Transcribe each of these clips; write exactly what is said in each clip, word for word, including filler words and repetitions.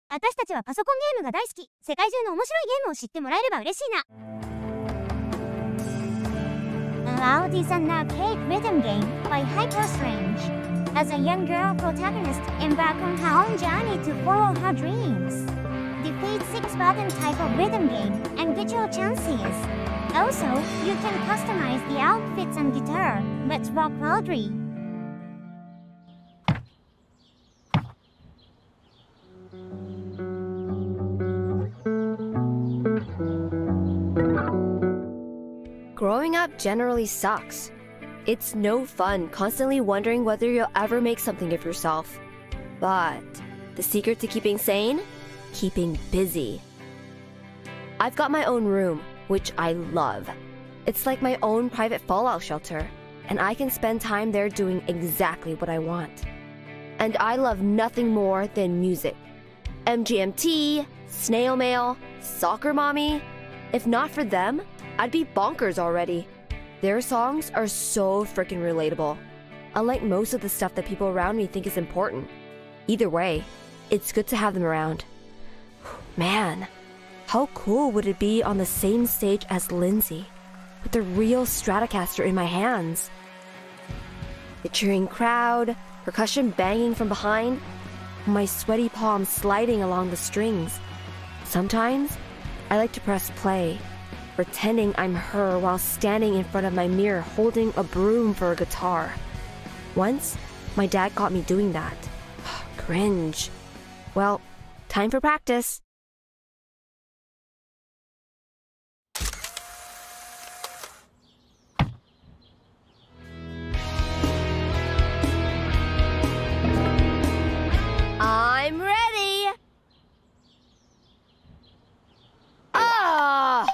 私たちはパソコンゲームが大好き。世界中の面白いゲームを知ってもらえれば嬉しいな。Loud is an arcade rhythm game by Hyperstrange. As a young girl protagonist, embark on her own journey to follow her dreams. Defeat six-button type of rhythm game and get your chances. Also, you can customize the outfits and guitar. Let's rock loudly. Growing up generally sucks. It's no fun constantly wondering whether you'll ever make something of yourself. But the secret to keeping sane? Keeping busy. I've got my own room, which I love. It's like my own private fallout shelter, and I can spend time there doing exactly what I want. And I love nothing more than music. M G M T, Snail Mail, Soccer Mommy. If not for them, I'd be bonkers already. Their songs are so freaking relatable, unlike most of the stuff that people around me think is important. Either way, it's good to have them around. Man, how cool would it be on the same stage as Lindsay, with the real Stratocaster in my hands? The cheering crowd, percussion banging from behind, my sweaty palms sliding along the strings. Sometimes, I like to press play, pretending I'm her while standing in front of my mirror holding a broom for a guitar. Once, my dad caught me doing that. Cringe. Well, time for practice. I'm ready! Ah!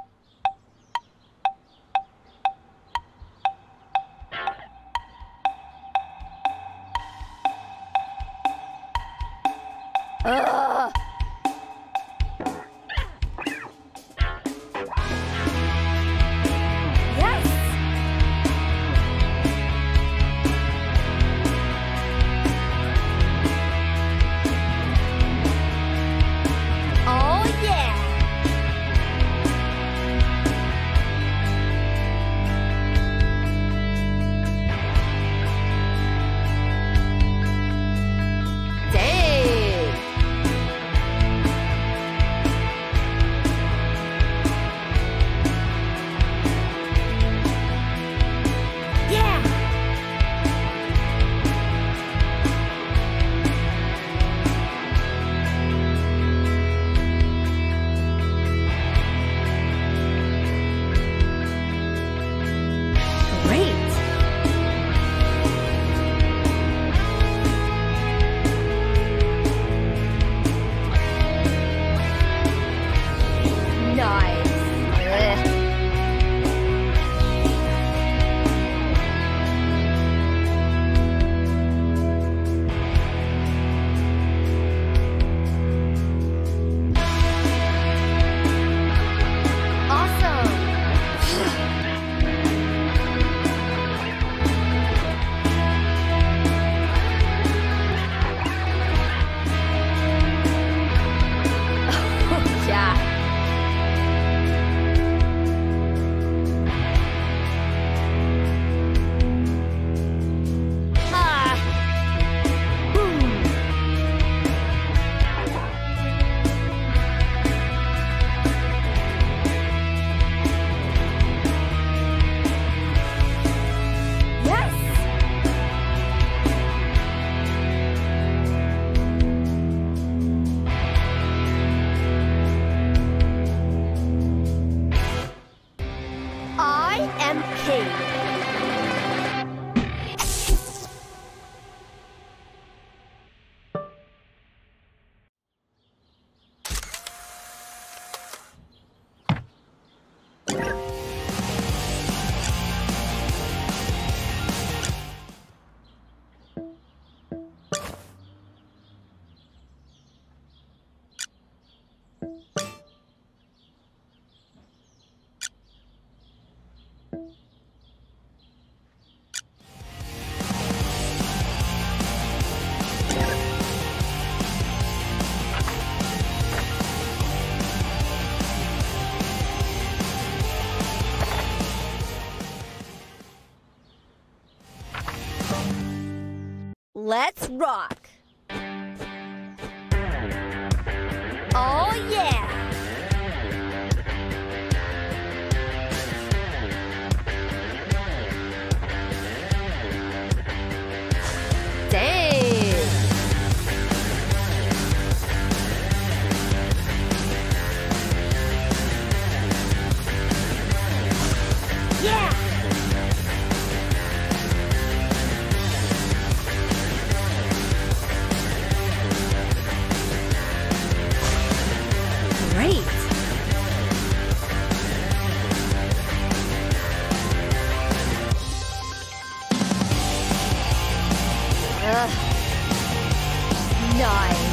Ugh. Yes! Oh yeah! Dang! Let's rock! Oh yeah! Dang! Yeah! Great! Ugh. Nice.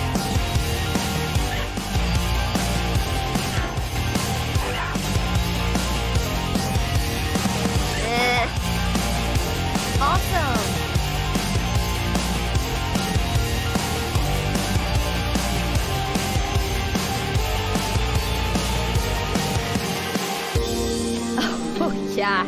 Eh. Awesome. Oh, yeah.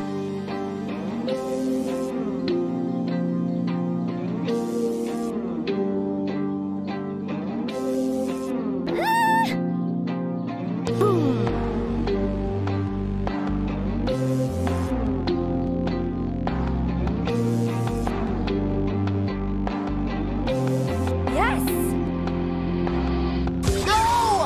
Yes! Go!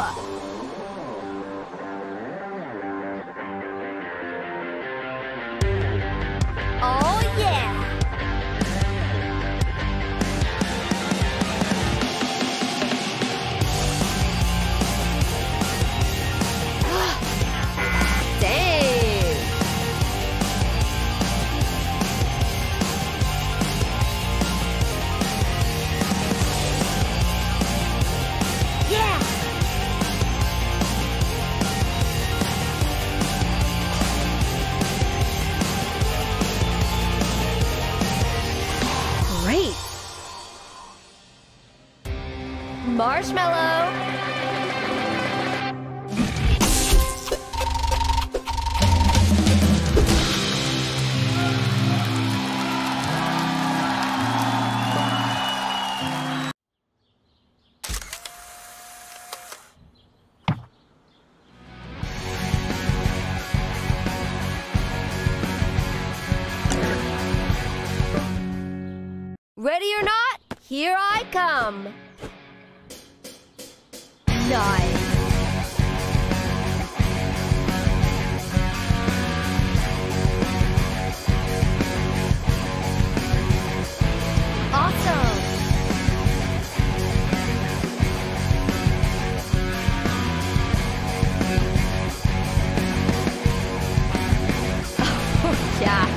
Oh yeah! Dang! Yeah! Great! Marshmallow! Ready or not, here I come. Nice. Awesome. Oh, yeah.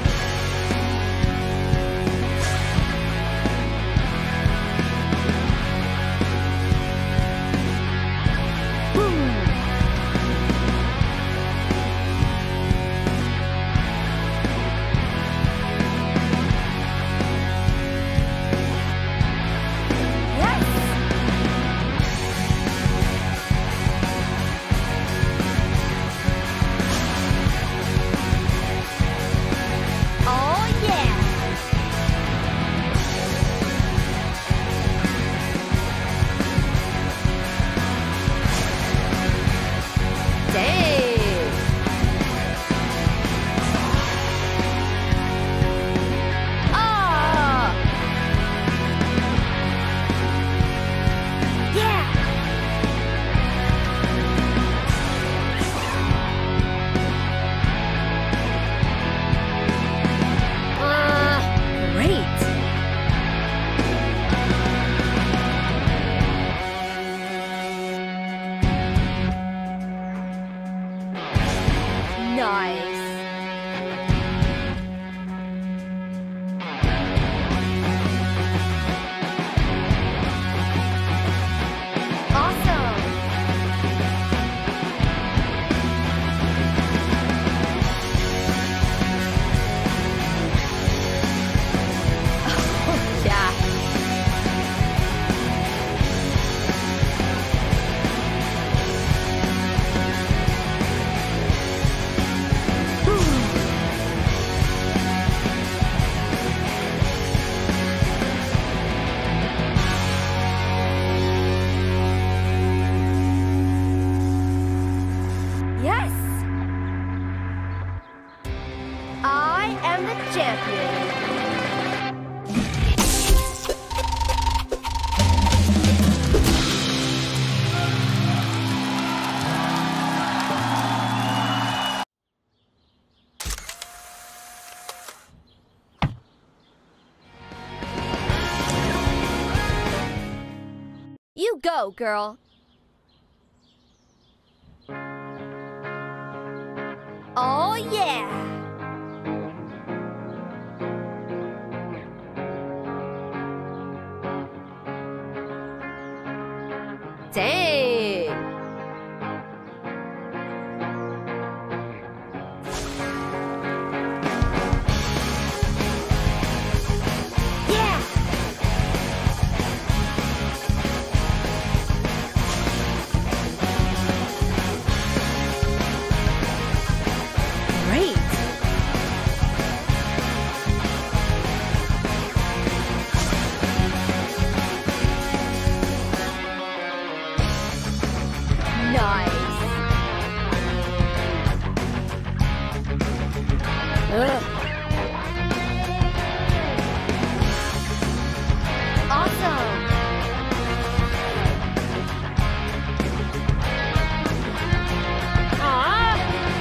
go, girl. Oh, yeah. Dang. Yeah. Great. Nice. Ugh. Awesome. Aww.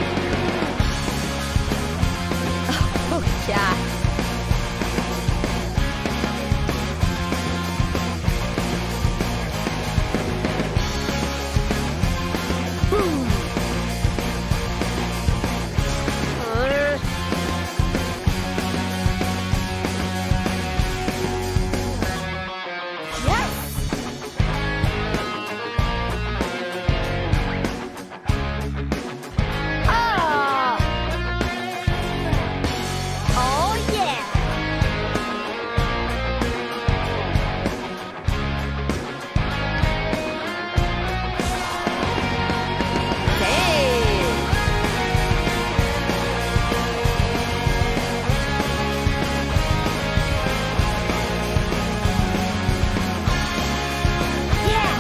Oh, yeah. Boom. Uh. Yes. Ah. Oh yeah. Dang. Yeah.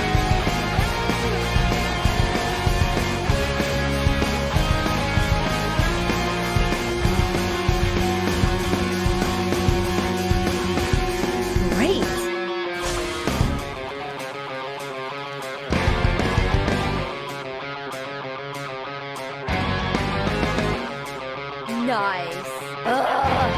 Great. Nice. Ugh.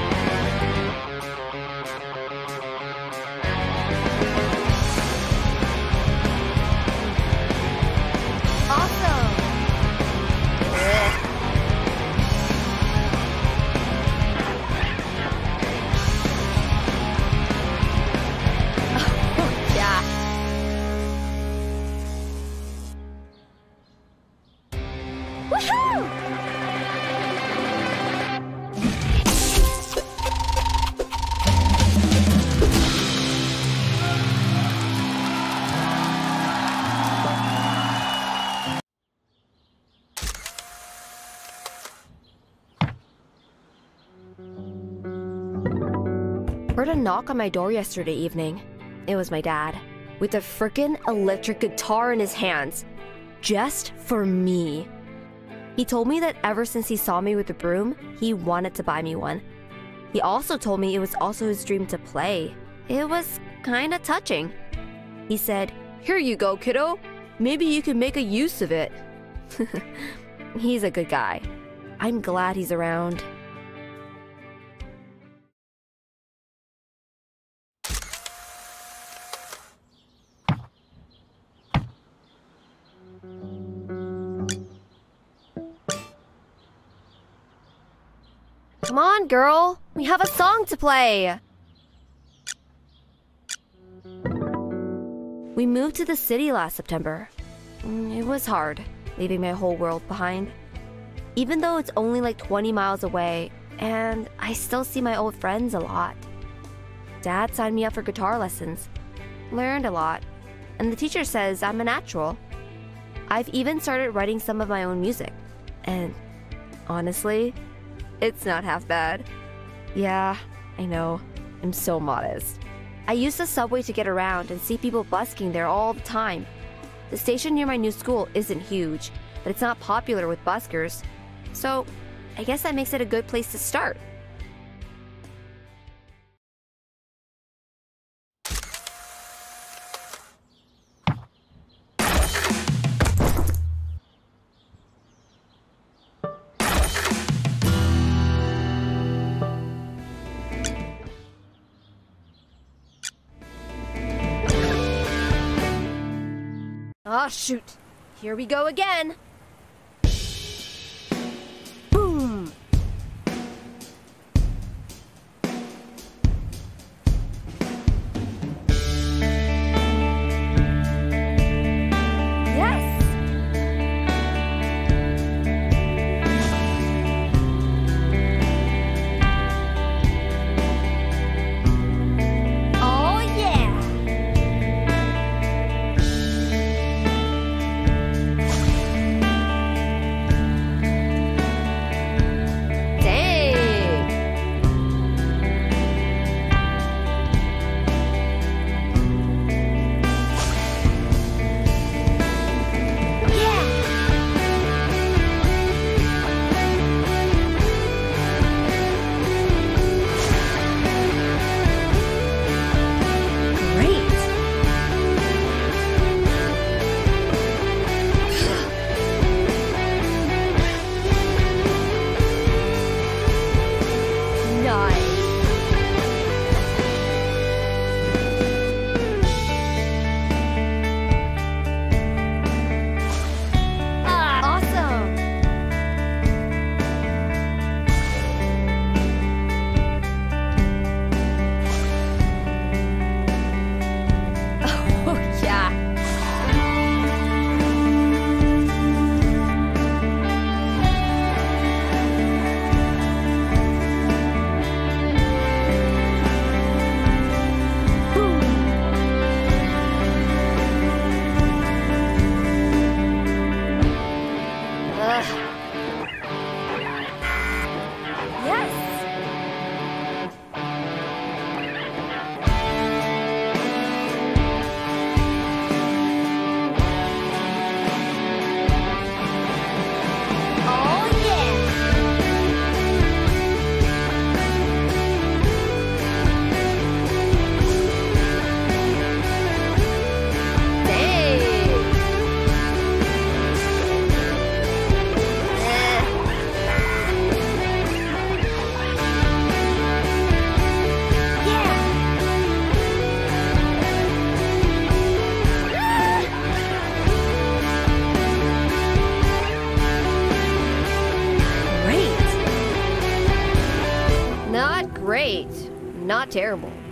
Awesome. Ugh. Yeah. Woohoo! Heard a knock on my door yesterday evening. It was my dad, with a frickin' electric guitar in his hands. Just for me. He told me that ever since he saw me with the broom, he wanted to buy me one. He also told me it was also his dream to play. It was kinda touching. He said, "Here you go, kiddo. Maybe you can make a use of it." He's a good guy. I'm glad he's around. Come on, girl. We have a song to play. We moved to the city last September. It was hard, leaving my whole world behind. Even though it's only like twenty miles away, and I still see my old friends a lot. Dad signed me up for guitar lessons. Learned a lot. And the teacher says I'm a natural. I've even started writing some of my own music. And honestly, it's not half bad. Yeah, I know. I'm so modest. I use the subway to get around and see people busking there all the time. The station near my new school isn't huge, but it's not popular with buskers. So, I guess that makes it a good place to start. Ah, shoot. Here we go again. Great. Not terrible.